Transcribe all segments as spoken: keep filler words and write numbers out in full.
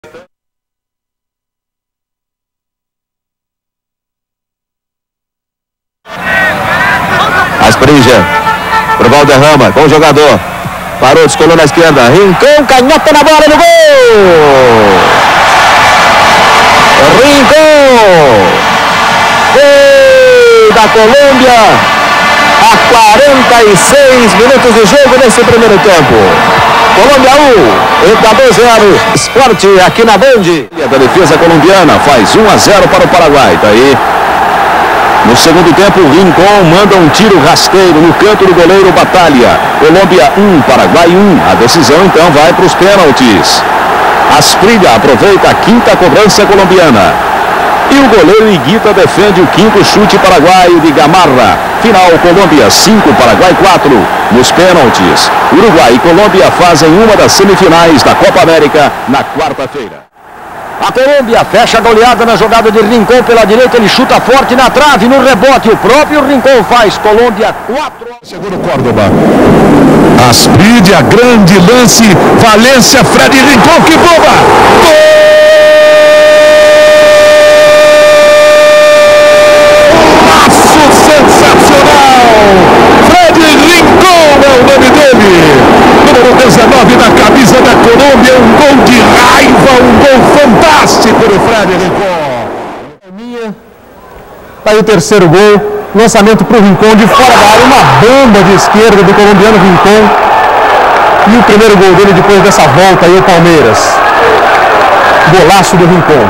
Asprija pro Valderrama com o jogador. Parou, descolou na esquerda. Rincon, canhota na bola no gol! Rincon! Gol da Colômbia! A quarenta e seis minutos de jogo nesse primeiro tempo. Colômbia um, Equador zero. Esporte aqui na Band. A defesa colombiana faz um a zero para o Paraguai. Tá aí. No segundo tempo, Rincon manda um tiro rasteiro no canto do goleiro Batalha. Colômbia um, Paraguai um. A decisão então vai para os pênaltis. Asprilla aproveita a quinta cobrança colombiana. E o goleiro Higuita defende o quinto chute paraguaio de Gamarra. Final, Colômbia cinco, Paraguai quatro. Nos pênaltis, Uruguai e Colômbia fazem uma das semifinais da Copa América na quarta-feira. A Colômbia fecha a goleada na jogada de Rincon pela direita, ele chuta forte na trave, no rebote, o próprio Rincon faz. Colômbia quatro. Segundo Córdoba. Asprilla, grande lance, Valência, Fred Rincon, que bomba! Gol! dezenove na camisa da Colômbia, um gol de raiva, um gol fantástico do Fred Rincon. Tá aí o terceiro gol, lançamento para o Rincon de fora da área, uma bomba de esquerda do colombiano Rincon. E o primeiro gol dele depois dessa volta aí o Palmeiras. Golaço do Rincon.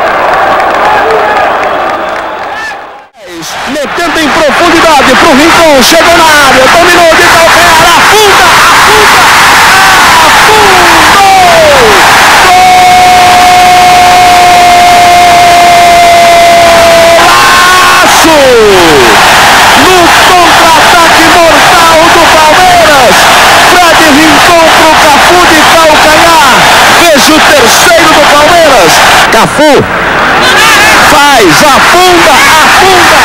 Metendo em profundidade para o Rincon, chegou na área, dominou de calcanhar, afunda, afunda! No contra-ataque mortal do Palmeiras, Fred Rincon pro Cafu de calcanhar, veja o terceiro do Palmeiras, Cafu faz, afunda, afunda,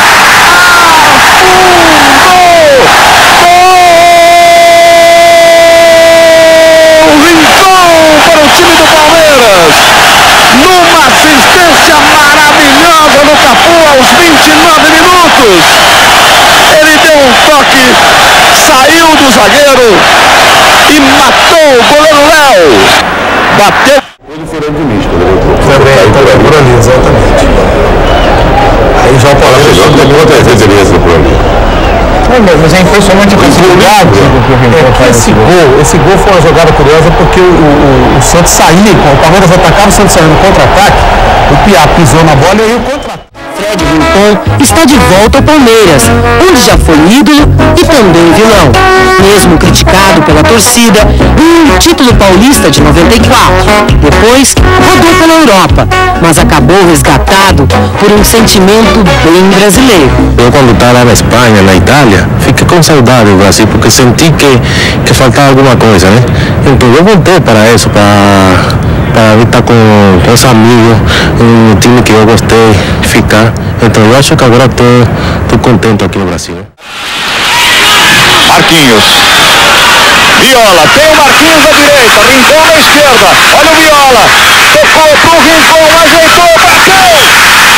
afundou, Rincon para o time do Palmeiras, numa assistência maravilhosa no Cafu aos vinte e nove minutos. Ele deu um toque, saiu do zagueiro e matou o goleiro Léo. Bateu. Ele foi de misto, também, também, por ali, exatamente. Aí já o Palmeiras já tomou outras vezes ele esse problema. É, mas é impressionante a facilidade é, esse gol, esse gol foi uma jogada curiosa porque o, o, o Santos saía, o Palmeiras atacava, o Santos saiu no contra-ataque, o Piá pisou na bola e aí o contra-ataque. Fred Rincon está de volta ao Palmeiras, onde já foi ídolo e também vilão. Mesmo criticado pela torcida, ganhou o título paulista de noventa e quatro. Depois, rodou pela Europa, mas acabou resgatado por um sentimento bem brasileiro. Eu, quando estava lá na Espanha, na Itália, fiquei com saudade do Brasil, porque senti que, que faltava alguma coisa, né? Então eu voltei para isso, para... para estar com, com os amigos, um time que eu gostei de ficar. Então eu acho que agora estou contente aqui no Brasil. Marquinhos. Viola, tem o Marquinhos à direita, Rincon à esquerda. Olha o Viola. Tocou pro Rincon, ajeitou, bateu.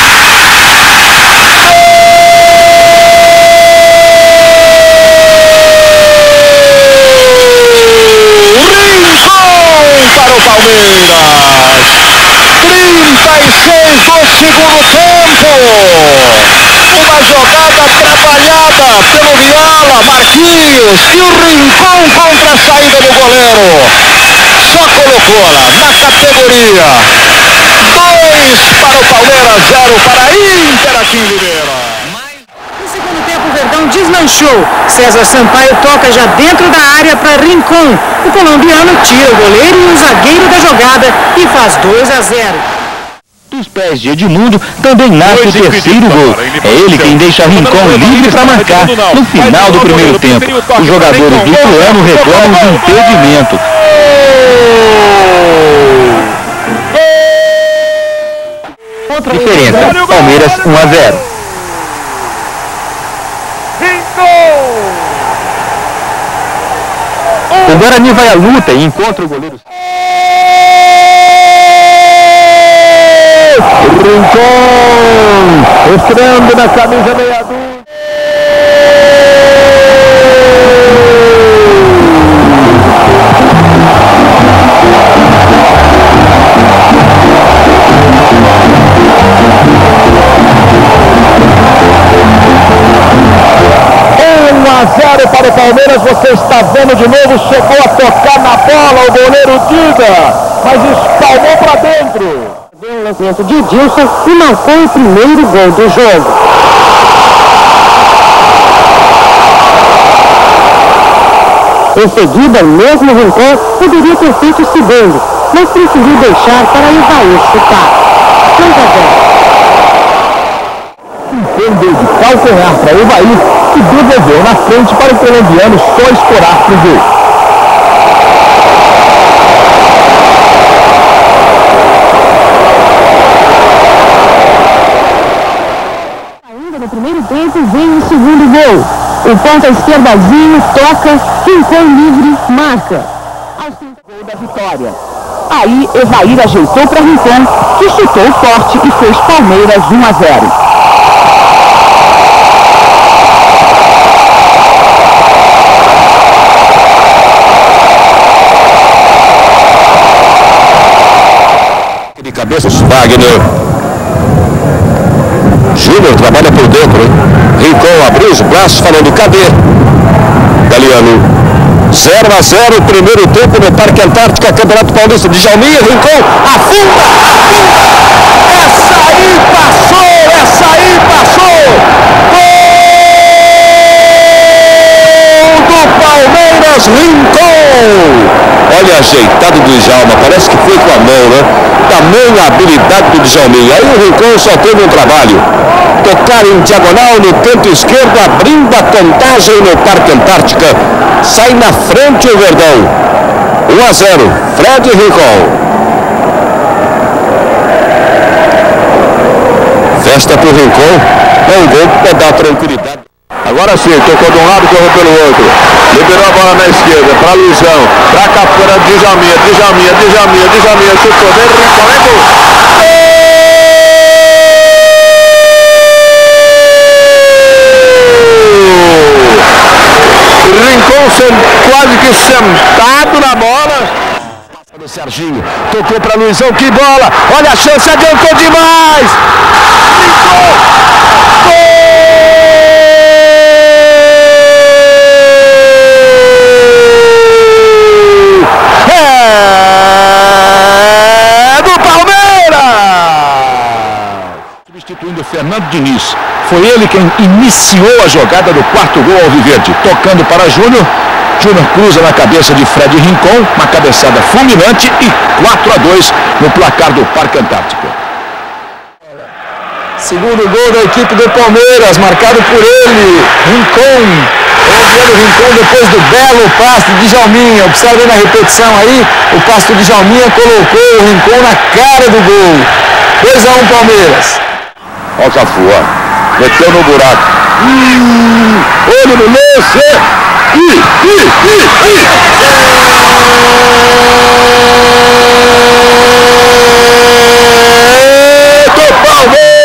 Para o Palmeiras, trinta e seis do segundo tempo, uma jogada atrapalhada pelo Viola, Marquinhos e o Rincon contra a saída do goleiro, só colocou lá na categoria, dois para o Palmeiras, zero para a Inter aqui em Limeira. No segundo tempo, o Verdão deslanchou. César Sampaio toca já dentro da área para Rincon. O colombiano tira o goleiro e o zagueiro da jogada e faz dois a zero. Dos pés de Edmundo também nasce o terceiro gol. É ele quem deixa Rincon livre para marcar no final do primeiro tempo. Os jogadores do Ituano reclamam de impedimento. Diferença, Palmeiras um a zero. O Guarani vai à luta e encontra o goleiro. Rincón, estreando na camisa meia dúzia. um a zero para o Palmeiras, você está vendo de novo, chegou a tocar na bola o goleiro Diga, mas espalmou para dentro. O lançamento de Dilson e marcou o primeiro gol do jogo. Em seguida, mesmo Rincón poderia ter feito o segundo, mas preferiu deixar para Evair chutar. dois a zero. Entendeu de calcanhar para Evair e devolveu na frente para o colombiano só escorar para o gol. Ainda no primeiro tempo vem o segundo gol. O ponta esquerdazinho toca, Rincón livre, marca. Ao gol da vitória. Aí Evair ajeitou para Rincón, que chutou forte e fez Palmeiras um a zero. De cabeça, Wagner. Júnior trabalha por dentro, hein? Rincón abriu os braços falando, cadê? Galeano. zero a zero, primeiro tempo no Parque Antártica, Campeonato Paulista de Djalminha. Rincón afunda, afunda. Essa aí passou, essa aí passou. Gol do Palmeiras, Rincón. Olha, ajeitado do Djalma, parece que foi com a mão, né? Tamanha habilidade do Djalminha. Aí o Rincón só teve um trabalho. Tocar em diagonal no canto esquerdo, abrindo a contagem no Parque Antártica. Sai na frente o Verdão. um a zero, Fred Rincón. Festa pro Rincón. É um gol que pode dar tranquilidade. Agora sim, tocou de um lado, correu pelo outro. Liberou a bola na esquerda, para Luizão. Para cá fora, Djalminha, Djalminha, Djalminha, Djalminha. Chutou dele, Rincón, é gol. Rincón quase que sentado na bola. Passa do Serginho, tocou para Luizão, que bola. Olha a chance, adiantou demais. Rincón, gol! Substituindo Fernando Diniz. Foi ele quem iniciou a jogada do quarto gol alviverde, tocando para Júnior. Júnior cruza na cabeça de Fred Rincón, uma cabeçada fulminante e quatro a dois no placar do Parque Antártica. Segundo gol da equipe do Palmeiras, marcado por ele, Rincón. Olhando Rincón depois do belo passe de Djalminha. Observe na repetição aí, o passe de Djalminha colocou o Rincón na cara do gol. dois a um Palmeiras. Olha o Cafu, ó. Meteu no buraco. Hum, olho no lance. Ih, ih, ih, ih. É do Palmeiras.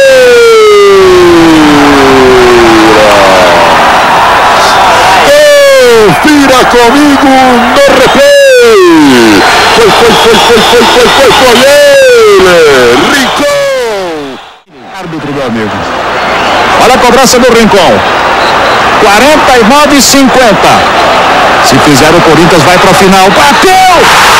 Confira comigo no replay. Foi, foi, foi, foi, foi, foi, foi, foi ele. Rincón. Árbitro, meu amigo. Olha a cobrança do Rincón. quarenta e nove a cinquenta. Se fizer, o Corinthians vai para a final. Bateu!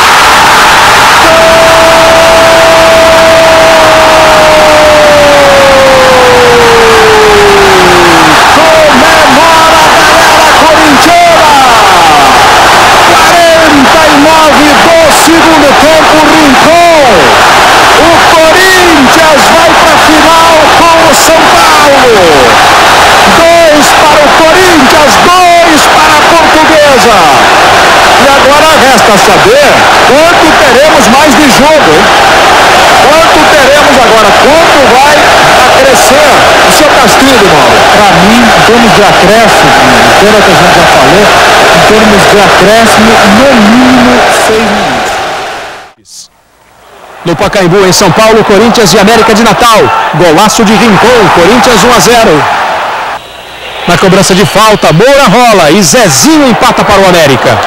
Segundo tempo, Rincón. O Corinthians vai para a final com o São Paulo. Dois para o Corinthians, dois para a Portuguesa. E agora resta saber quanto teremos mais de jogo, hein? Quanto teremos agora? Quanto vai acrescer o seu castigo, Mauro? Para mim, em termos de acréscimo, pelo que a gente já falou, em termos de acréscimo, no mínimo seis minutos. No Pacaembu, em São Paulo, Corinthians e América de Natal. Golaço de Rincon, Corinthians um a zero. Na cobrança de falta, Moura rola e Zezinho empata para o América.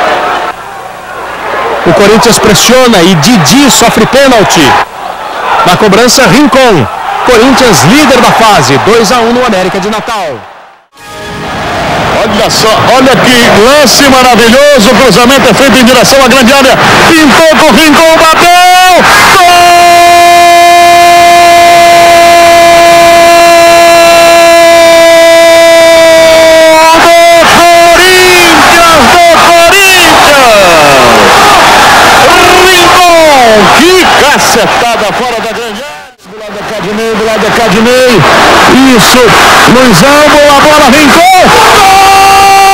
O Corinthians pressiona e Didi sofre pênalti. Na cobrança, Rincon. Corinthians líder da fase, dois a um no América de Natal. Olha só, olha que lance maravilhoso, o cruzamento é feito em direção à grande área, pintou com o Rincon, bateu, gol! Que cacetada fora da grande área. Do lado da Cadinei, do lado da Cadinei. Isso. Luizão, boa bola, Rincon. Gol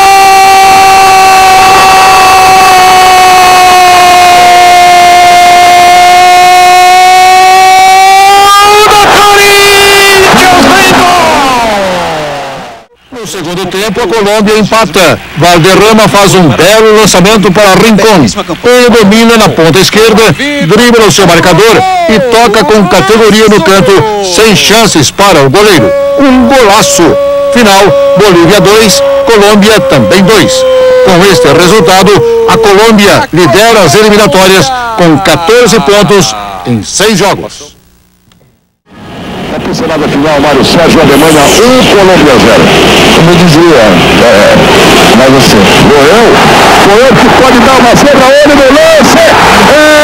do Corinthians, Rincon. No segundo tempo, a Colômbia empata. Valderrama faz um belo lançamento para Rincon. Ele domina na ponta esquerda, dribla o seu marcador e toca com categoria no canto, sem chances para o goleiro. Um golaço. Final, Bolívia dois, Colômbia também dois. Com este resultado, a Colômbia lidera as eliminatórias com quatorze pontos em seis jogos. A pincelada final, Mário Sérgio, Alemanha um, Colômbia zero. Como eu dizia, é, mas assim, Goel, Goel que pode dar uma zebra, olho no lance, é